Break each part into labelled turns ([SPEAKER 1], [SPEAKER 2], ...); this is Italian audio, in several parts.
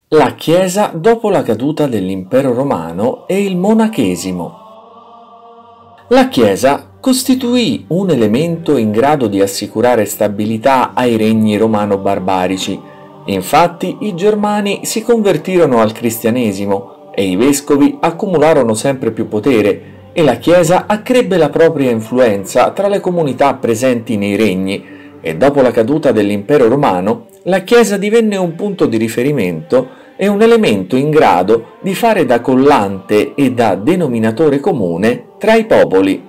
[SPEAKER 1] La Chiesa dopo la caduta dell'Impero Romano e il monachesimo. La Chiesa costituì un elemento in grado di assicurare stabilità ai regni romano-barbarici. Infatti i germani si convertirono al cristianesimo e i vescovi accumularono sempre più potere e la Chiesa accrebbe la propria influenza tra le comunità presenti nei regni e dopo la caduta dell'Impero Romano la Chiesa divenne un punto di riferimento e un elemento in grado di fare da collante e da denominatore comune tra i popoli.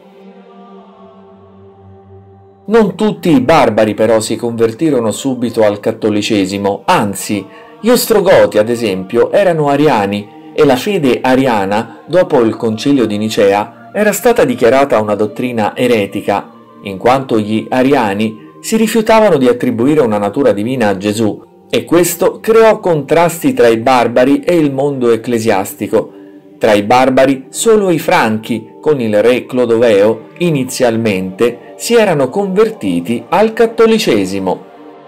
[SPEAKER 1] Non tutti i barbari però si convertirono subito al cattolicesimo, anzi, gli Ostrogoti ad esempio erano ariani e la fede ariana, dopo il concilio di Nicea, era stata dichiarata una dottrina eretica, in quanto gli ariani si rifiutavano di attribuire una natura divina a Gesù e questo creò contrasti tra i barbari e il mondo ecclesiastico. Tra i barbari solo i Franchi, con il re Clodoveo, inizialmente si erano convertiti al cattolicesimo.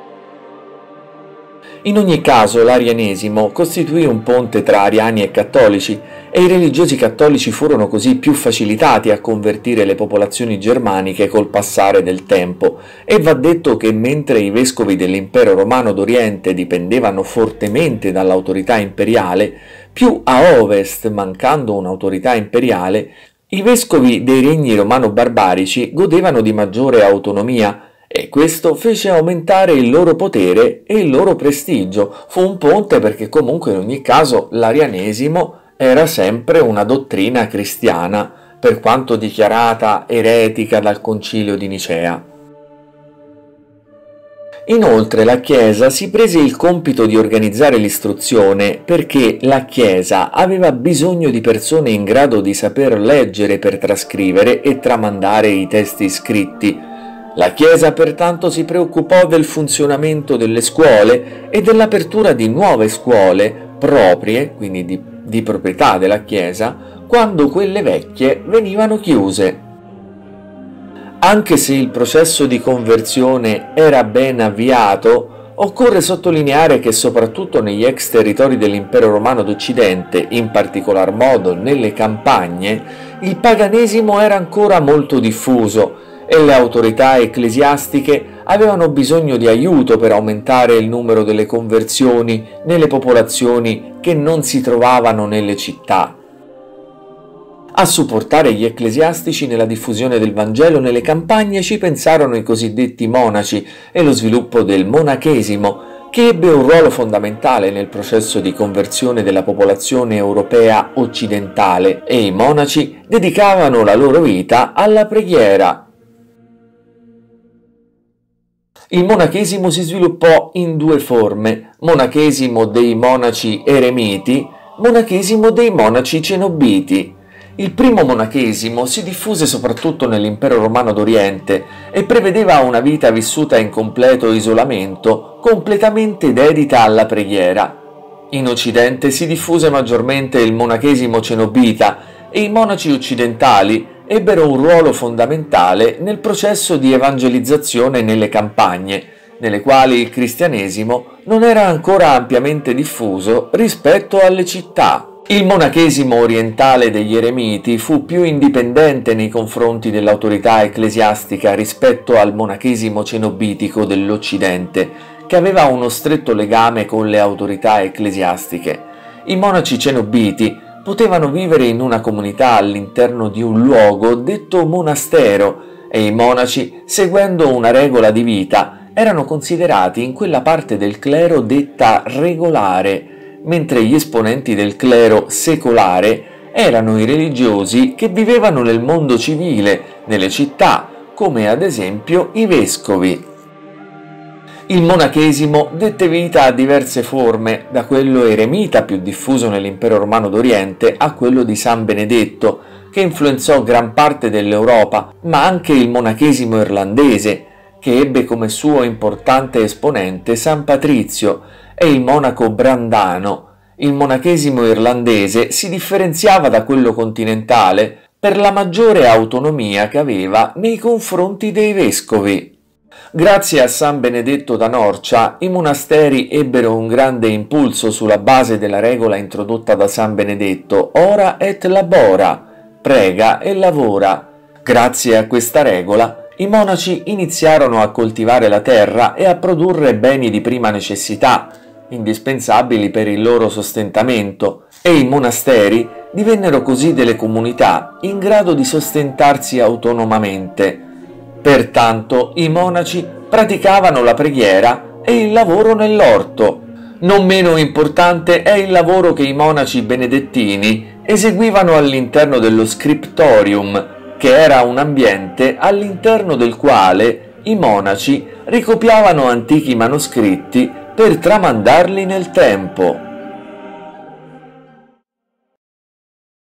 [SPEAKER 1] In ogni caso l'arianesimo costituì un ponte tra ariani e cattolici e i religiosi cattolici furono così più facilitati a convertire le popolazioni germaniche col passare del tempo e va detto che mentre i vescovi dell'Impero Romano d'Oriente dipendevano fortemente dall'autorità imperiale, più a ovest, mancando un'autorità imperiale, i vescovi dei regni romano-barbarici godevano di maggiore autonomia e questo fece aumentare il loro potere e il loro prestigio. Fu un ponte perché comunque in ogni caso l'arianesimo era sempre una dottrina cristiana, per quanto dichiarata eretica dal Concilio di Nicea. Inoltre la Chiesa si prese il compito di organizzare l'istruzione perché la Chiesa aveva bisogno di persone in grado di saper leggere per trascrivere e tramandare i testi scritti. La Chiesa pertanto si preoccupò del funzionamento delle scuole e dell'apertura di nuove scuole proprie, quindi di proprietà della Chiesa, quando quelle vecchie venivano chiuse. Anche se il processo di conversione era ben avviato, occorre sottolineare che soprattutto negli ex territori dell'Impero Romano d'Occidente, in particolar modo nelle campagne, il paganesimo era ancora molto diffuso e le autorità ecclesiastiche avevano bisogno di aiuto per aumentare il numero delle conversioni nelle popolazioni che non si trovavano nelle città. A supportare gli ecclesiastici nella diffusione del Vangelo nelle campagne ci pensarono i cosiddetti monaci e lo sviluppo del monachesimo, che ebbe un ruolo fondamentale nel processo di conversione della popolazione europea occidentale, e i monaci dedicavano la loro vita alla preghiera. Il monachesimo si sviluppò in due forme: monachesimo dei monaci eremiti, monachesimo dei monaci cenobiti. Il primo monachesimo si diffuse soprattutto nell'Impero Romano d'Oriente e prevedeva una vita vissuta in completo isolamento, completamente dedita alla preghiera. In Occidente si diffuse maggiormente il monachesimo cenobita e i monaci occidentali ebbero un ruolo fondamentale nel processo di evangelizzazione nelle campagne, nelle quali il cristianesimo non era ancora ampiamente diffuso rispetto alle città. Il monachesimo orientale degli eremiti fu più indipendente nei confronti dell'autorità ecclesiastica rispetto al monachesimo cenobitico dell'Occidente, che aveva uno stretto legame con le autorità ecclesiastiche. I monaci cenobiti potevano vivere in una comunità all'interno di un luogo detto monastero e i monaci, seguendo una regola di vita, erano considerati in quella parte del clero detta regolare, mentre gli esponenti del clero secolare erano i religiosi che vivevano nel mondo civile, nelle città, come ad esempio i vescovi. Il monachesimo dette vita a diverse forme, da quello eremita più diffuso nell'Impero Romano d'Oriente a quello di San Benedetto, che influenzò gran parte dell'Europa, ma anche il monachesimo irlandese, che ebbe come suo importante esponente San Patrizio, e il monaco brandano. Il monachesimo irlandese si differenziava da quello continentale per la maggiore autonomia che aveva nei confronti dei vescovi. Grazie a San Benedetto da Norcia, i monasteri ebbero un grande impulso sulla base della regola introdotta da San Benedetto, ora et labora, prega e lavora. Grazie a questa regola, i monaci iniziarono a coltivare la terra e a produrre beni di prima necessità, indispensabili per il loro sostentamento, e i monasteri divennero così delle comunità in grado di sostentarsi autonomamente. Pertanto i monaci praticavano la preghiera e il lavoro nell'orto. Non meno importante è il lavoro che i monaci benedettini eseguivano all'interno dello scriptorium, che era un ambiente all'interno del quale i monaci ricopiavano antichi manoscritti per tramandarli nel tempo.